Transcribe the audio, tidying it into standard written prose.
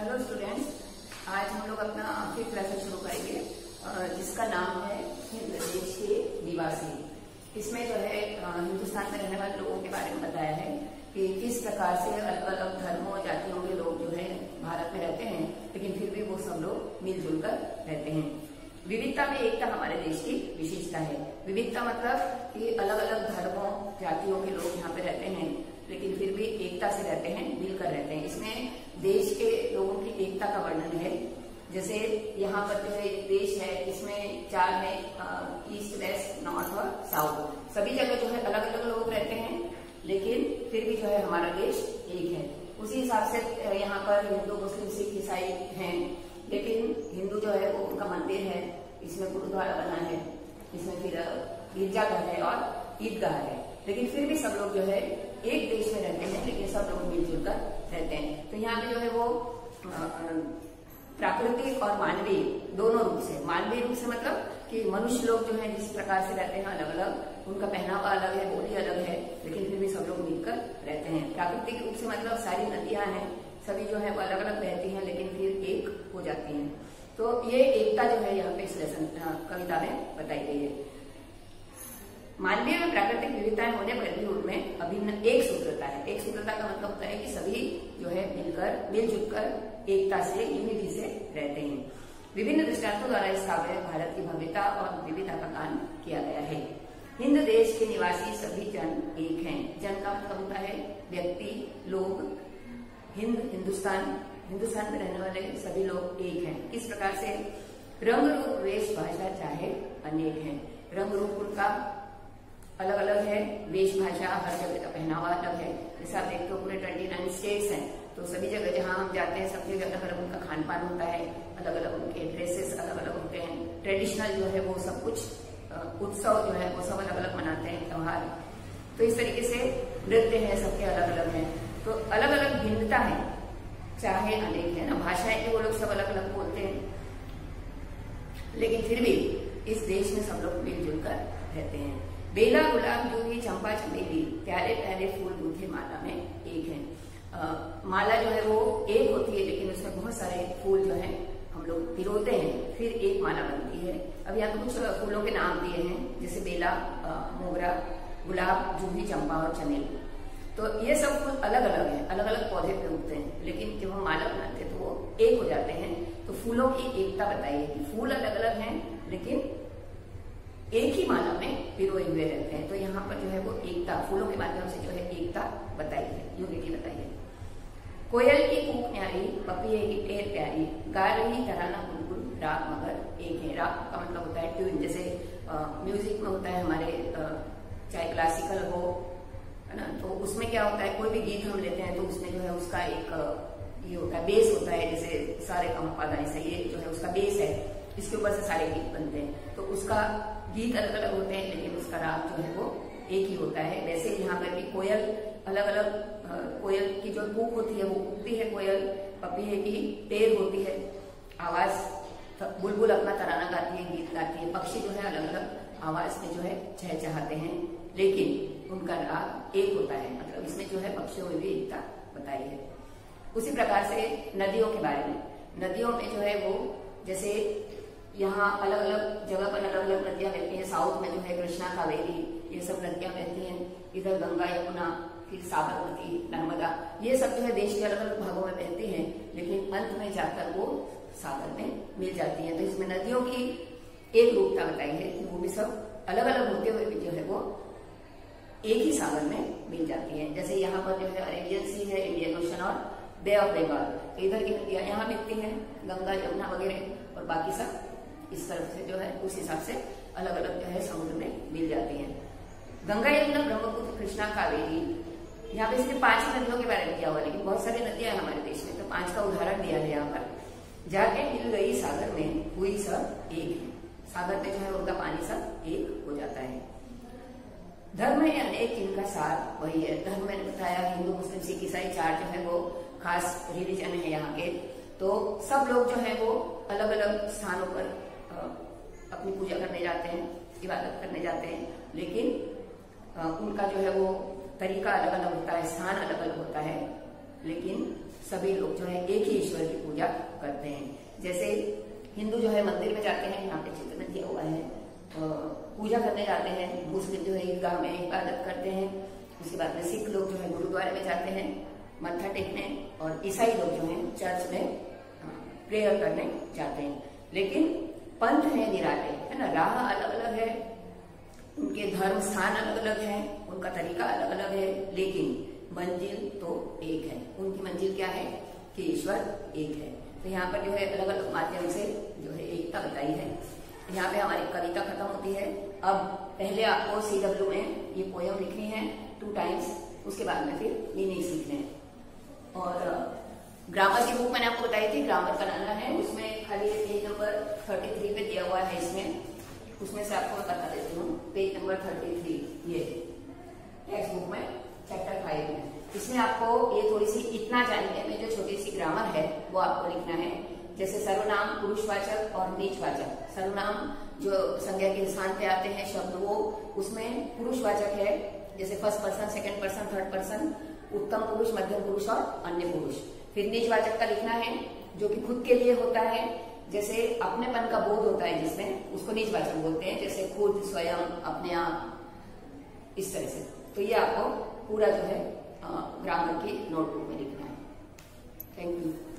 Hello students, आज हम लोग अपना फिफ्थ लेसन शुरू करेंगे जिसका नाम है हिंद देश के निवासी। इसमें जो है हिंदुस्तान में रहने वाले लोगों के बारे में बताया है कि किस प्रकार से अलग अलग धर्मों जातियों के लोग जो है भारत में रहते हैं, लेकिन फिर भी वो सब लोग मिलजुल कर रहते हैं। विविधता में एकता हमारे देश की विशेषता है। विविधता मतलब कि अलग अलग धर्मों जातियों के लोग यहाँ पे रहते हैं, लेकिन फिर भी एकता से रहते हैं, मिलकर रहते हैं। इसमें देश के लोगों की एकता का वर्णन है। जैसे यहाँ पर जो है देश है, इसमें चार में ईस्ट वेस्ट नॉर्थ और साउथ, सभी जगह जो है अलग अलग लोग रहते हैं, लेकिन फिर भी जो है हमारा देश एक है। उसी हिसाब से यहाँ पर हिंदू मुस्लिम सिख ईसाई हैं, लेकिन हिंदू जो है वो उनका मंदिर है, इसमें गुरुद्वारा बना है, इसमें फिर गिरजाघर है और ईदगाह है, लेकिन फिर भी सब लोग जो है एक देश में रहते हैं, लेकिन सब लोग मिलजुल कर रहते हैं। तो यहाँ पे जो है वो प्राकृतिक और मानवीय दोनों रूप से, मानवीय रूप से मतलब कि मनुष्य लोग जो है जिस प्रकार से रहते हैं अलग अलग, उनका पहनावा अलग है, बोली अलग है, लेकिन फिर भी सब लोग मिलकर रहते हैं। प्राकृतिक रूप से मतलब सारी नदियां हैं, सभी जो है वो अलग अलग रहती हैं, लेकिन फिर एक हो जाती हैं। तो ये एकता जो है यहाँ पे इस लेसन कविता में बताई गई है। मानवीय में प्राकृतिक विविधताएं होने पर भी उनमें अभिन्न एक सूत्रता है। एक सूत्रता का मतलब होता है कि सभी जो है मिलजुल कर एकता से, यूनिटी से रहते हैं। विभिन्न दृष्टांतों द्वारा इस काव्य में भारत की भव्यता और विविधता का गान किया गया है। हिंद देश के निवासी सभी जन एक हैं। जन का मतलब होता है व्यक्ति, लोग। हिंदुस्तान में रहने वाले सभी लोग एक हैं। किस प्रकार से? रंग रूप वेश भाषा चाहे अनेक हैं। रंग रूप उनका अलग अलग है, वेश भाषा हर जगह का पहनावा अलग है। जैसे आप देखते हो पूरे 29 स्टेट्स हैं, तो सभी जगह जहाँ हम जाते हैं सब जगह अलग अलग उनका खान पान होता है, अलग अलग उनके ड्रेसेस अलग अलग होते हैं। ट्रेडिशनल जो है वो सब कुछ उत्सव जो है वो सब अलग अलग मनाते हैं, त्योहार। तो इस तरीके से नृत्य है, सबके अलग अलग है। तो अलग अलग भिन्नता है, चाहे अनेक है ना। भाषाएं वो लोग सब अलग अलग बोलते हैं, लेकिन फिर भी इस देश में सब लोग मिलजुल कर रहते हैं। बेला गुलाब जूही चंपा चमेली प्यारे प्यारे फूल गूंथे माला में एक है। माला जो है वो एक होती है, लेकिन उसमें बहुत सारे फूल जो है हम लोग पिरोते हैं, फिर एक माला बनती है। अब यहाँ कुछ फूलों के नाम दिए हैं, जैसे बेला, मोगरा, गुलाब, जूही, चंपा और चमेली। तो ये सब फूल अलग अलग हैं, अलग अलग पौधे पे उगते हैं, लेकिन जब हम माला बनाते हैं तो वो एक हो जाते हैं। तो फूलों की एकता बताई है कि फूल अलग अलग हैं, लेकिन एक ही माला में पिरोए हुए रहते हैं। तो यहाँ पर जो है वो एकता, फूलों के माध्यम से जो है एकता बताई है, यूनिटी बताई है। कोयल की कूक न्यारी, पपिये की टेर प्यारी, गा रही तराना बुलबुल, राग मगर एक है। राग का मतलब होता है ट्यून, जैसे म्यूजिक में होता है हमारे, चाहे क्लासिकल हो, है ना, तो उसमें क्या होता है, कोई भी गीत हम लेते हैं तो उसमें जो है उसका एक ये होता है, बेस होता है। जैसे सारे कम से ये जो है उसका बेस है, इसके ऊपर से सारे गीत बनते हैं। तो उसका गीत अलग अलग होते हैं, लेकिन उसका राग जो है वो एक ही होता है। वैसे यहाँ पर भी कोयल अलग अलग, कोयल की जो कूक होती है वो कूकती है कोयल, पपीहे की टेर होती है आवाज, बुलबुल अपना तराना गाती है, गीत गाती है। पक्षी जो है अलग अलग आवाज में जो है चहचहाते हैं, लेकिन उनका राग एक होता है। मतलब इसमें जो है पक्षियों में भी एकता बताई है। उसी प्रकार से नदियों के बारे में, नदियों में जो है वो जैसे यहाँ अलग अलग जगह पर अलग अलग नदियां बहती हैं। साउथ में जो है कृष्णा, कावेरी, ये सब नदियां बहती हैं। इधर गंगा, यमुना, फिर साबरमती, नर्मदा, ये सब जो है देश के अलग अलग भागों में बहती हैं, लेकिन अंत में जाकर वो सागर में मिल जाती है। तो इसमें नदियों की एक रूपता बताई है कि वो भी सब अलग अलग होते हुए भी जो है वो एक ही सागर में मिल जाती है। जैसे यहाँ पर जो है अरेबियन सी है, इंडियन ओशन और बे ऑफ बंगाल, इधर की नदियां यहाँ मिलती हैं, गंगा, यमुना वगैरह, और बाकी सब इस तरफ से जो है उस हिसाब से अलग अलग जो है समुद्र में मिल जाती हैं। गंगा, यमुना, ब्रह्मपुत्र, कृष्णा, कावेरी, यहाँ पे सिर्फ 5 नदियों के बारे में किया हुआ, लेकिन बहुत सारी नदियां हैं हमारे देश में, तो 5 का उदाहरण दिया है यहाँ पर। जाके मिल गई सागर में, हुई सब एक है। सागर में जो है उनका पानी सब एक हो जाता है। धर्म है अनेक, जिनका सार वही है। धर्म मैंने बताया, हिंदू मुस्लिम सिख ईसाई 4 जो है वो खास रिलीजन है यहाँ के। तो सब लोग जो है वो अलग अलग स्थानों पर अपनी पूजा करने जाते हैं, इबादत करने जाते हैं, लेकिन उनका जो है वो तरीका अलग अलग होता है, स्थान अलग अलग होता है। लेकिन सभी लोग जो है एक ही ईश्वर की पूजा करते हैं। जैसे हिंदू जो है मंदिर में जाते हैं, यहाँ पे चित्र में दिया हुआ है, पूजा करने जाते हैं। मुस्लिम जो है ईदगाह में इबादत करते हैं। उसके बाद में सिख लोग जो है गुरुद्वारे में जाते हैं मत्था टेकने, और ईसाई लोग जो है चर्च में प्रेयर करने जाते हैं। लेकिन पंथ है निराले, है ना, राह अलग अलग है, उनके धर्म स्थान अलग अलग है, उनका तरीका अलग अलग है, लेकिन मंजिल तो एक है। उनकी मंजिल क्या है कि ईश्वर एक है। तो यहाँ पर जो है अलग अलग माध्यम से जो है एकता बताई है। यहाँ पे हमारी कविता खत्म होती है। अब पहले आपको CW में ये पोयम लिखनी है 2 टाइम्स, उसके बाद में फिर मीनिंग सीखने हैं। और ग्रामर की बुक मैंने आपको बताई थी, ग्रामर बनाना है, उसमें खाली पेज नंबर 33 पे दिया हुआ है। उसमें से आपको मैं बता देती हूँ, पेज नंबर 33 ये टेक्स्ट बुक में चैप्टर 5 में। इसमें आपको ये थोड़ी सी इतना जानने में जो छोटी सी ग्रामर है वो आपको लिखना है। जैसे सर्वनाम पुरुषवाचक और नीचवाचक। सर्वनाम जो संज्ञा के स्थान पे आते हैं शब्द, वो उसमें पुरुषवाचक है, जैसे first person, second person, third person, उत्तम पुरुष, मध्यम पुरुष और अन्य पुरुष। फिर नीचवाचक का लिखना है जो कि खुद के लिए होता है, जैसे अपनेपन का बोध होता है जिसमें, उसको नीचवाचक बोलते हैं, जैसे खुद, स्वयं, अपने आप, इस तरह से। तो ये आपको पूरा जो है ग्रामर की नोटबुक में लिखना है। Thank you.